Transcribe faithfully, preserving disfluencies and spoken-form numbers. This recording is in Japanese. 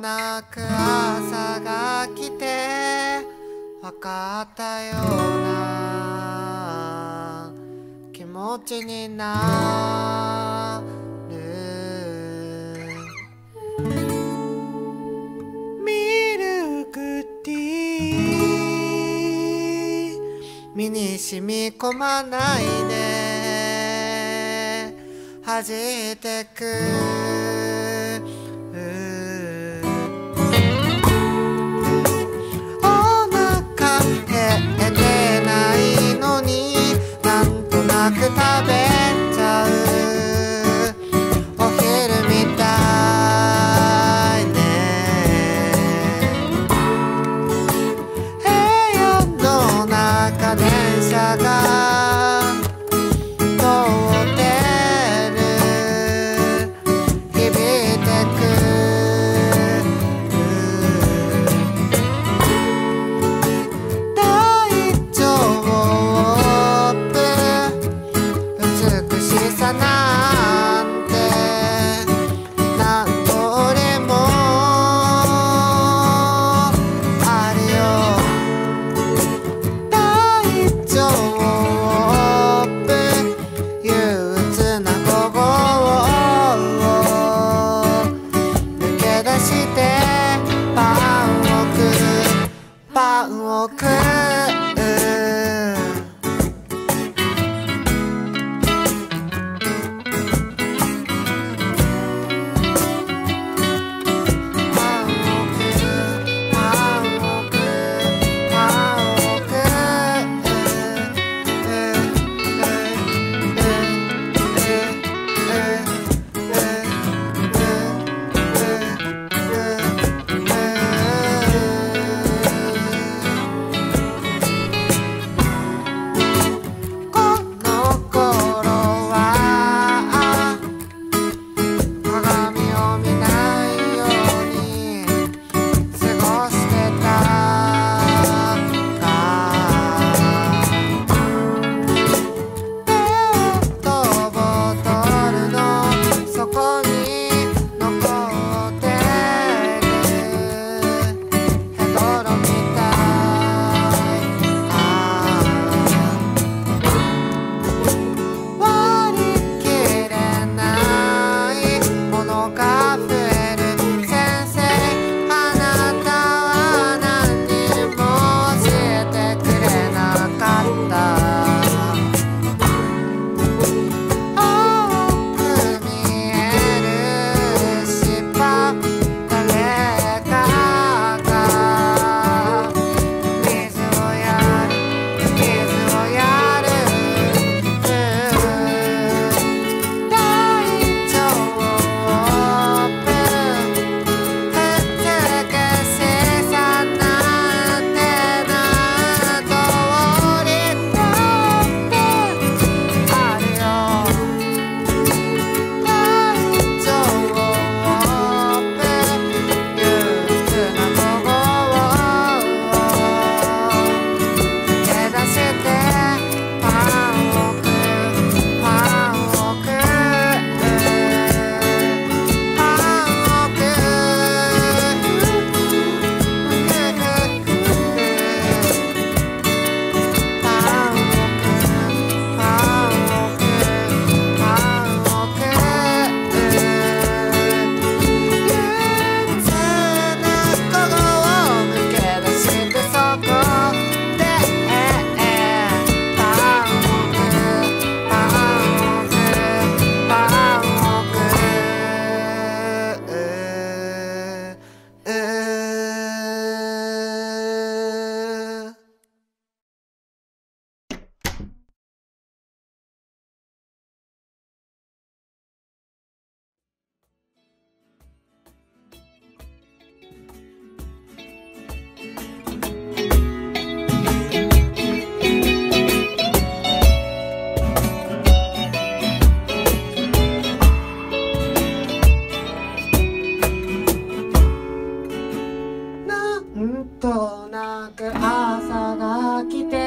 なく朝が来てわかったような気持ちになる。ミルクティー身に染み込まないで弾いてくお腹減ってないのになんとなく食べちゃうお昼みたいね。部屋の中電車が通ってる響いてく大丈夫美しさなんて何通りもあるよ。大丈夫憂鬱な午後を抜け出してパンを食うパンを食うなんとなく朝が来て